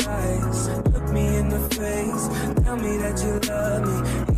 eyes, look me in the face, tell me that you love me.